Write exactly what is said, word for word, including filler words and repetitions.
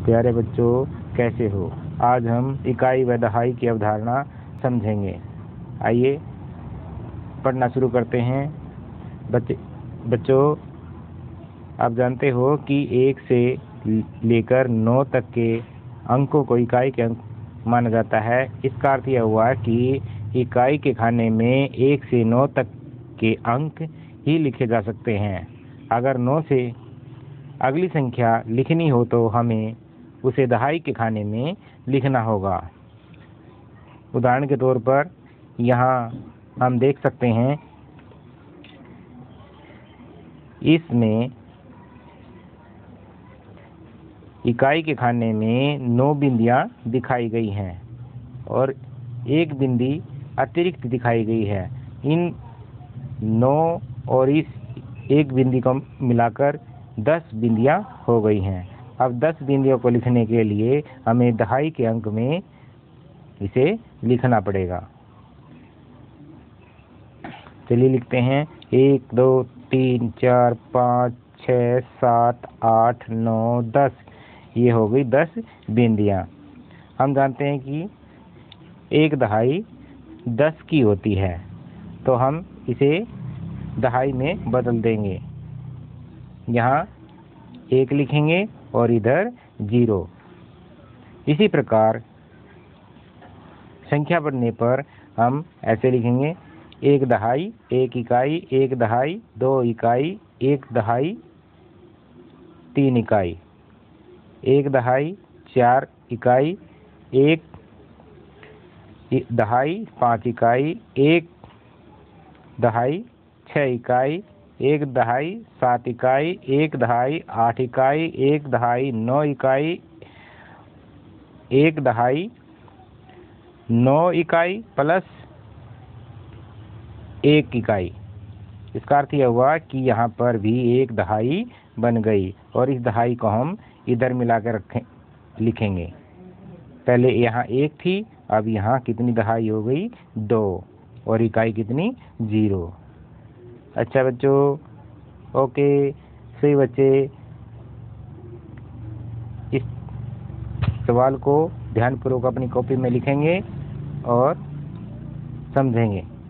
प्यारे बच्चों, कैसे हो? आज हम इकाई व दहाई की अवधारणा समझेंगे। आइए पढ़ना शुरू करते हैं। बच्चे बच्चों आप जानते हो कि एक से लेकर नौ तक के अंकों को इकाई के अंक माना जाता है। इसका अर्थ यह हुआ कि इकाई के खाने में एक से नौ तक के अंक ही लिखे जा सकते हैं। अगर नौ से अगली संख्या लिखनी हो तो हमें उसे दहाई के खाने में लिखना होगा। उदाहरण के तौर पर यहाँ हम देख सकते हैं, इसमें इकाई के खाने में नौ बिंदियाँ दिखाई गई हैं और एक बिंदी अतिरिक्त दिखाई गई है। इन नौ और इस एक बिंदी को मिलाकर दस बिंदियाँ हो गई हैं। अब दस बिंदियों को लिखने के लिए हमें दहाई के अंक में इसे लिखना पड़ेगा। चलिए लिखते हैं। एक, दो, तीन, चार, पाँच, छः, सात, आठ, नौ, दस। ये हो गई दस बिंदियाँ। हम जानते हैं कि एक दहाई दस की होती है, तो हम इसे दहाई में बदल देंगे। यहाँ एक लिखेंगे और इधर जीरो। इसी प्रकार संख्या बढ़ने पर हम ऐसे लिखेंगे, एक दहाई, एक इकाई, एक दहाई, दो इकाई, एक दहाई, तीन इकाई, एक दहाई, चार इकाई, एक दहाई, पाँच इकाई, एक दहाई, छः इकाई, एक दहाई, सात इकाई, एक दहाई, आठ इकाई, एक दहाई, नौ इकाई, एक दहाई, नौ इकाई प्लस एक इकाई। इसका अर्थ यह हुआ कि यहाँ पर भी एक दहाई बन गई और इस दहाई को हम इधर मिलाकर रखें लिखेंगे। पहले यहाँ एक थी, अब यहाँ कितनी दहाई हो गई? दो, और इकाई कितनी? जीरो। अच्छा बच्चों, ओके। सही बच्चे इस सवाल को ध्यानपूर्वक अपनी कॉपी में लिखेंगे और समझेंगे।